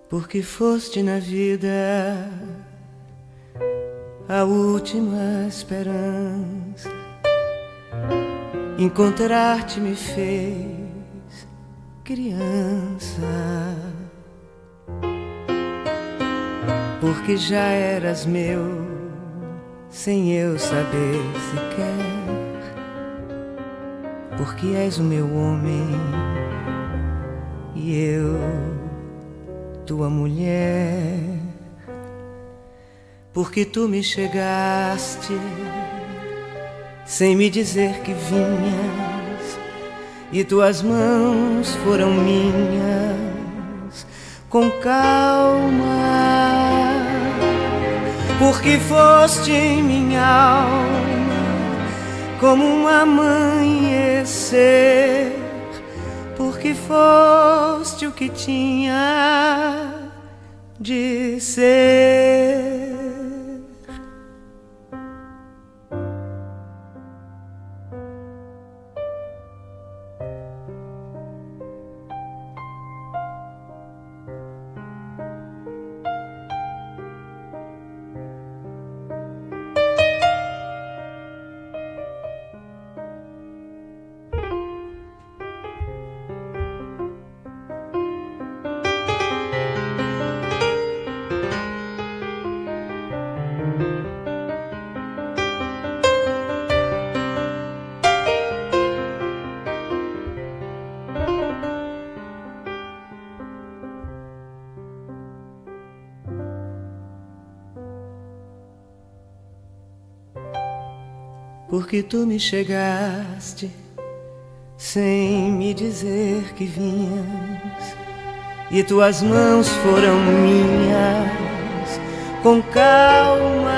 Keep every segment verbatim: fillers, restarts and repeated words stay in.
porque foste na vida a última esperança. Encontrar-te me fez criança, porque já eras meu sem eu saber sequer, porque és o meu homem e eu tua mulher, porque tu me chegaste sem me dizer que vinhas, e tuas mãos foram minhas com calma, porque foste em minha alma como um amanhecer, porque foste o que tinha de ser. Porque tu me chegaste sem me dizer que vinhas, e tuas mãos foram minhas com calma,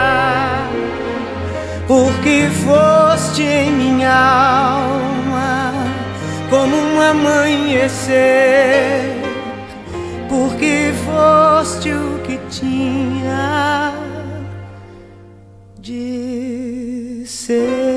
porque foste em minha alma como um amanhecer, porque foste o que tinha de ser.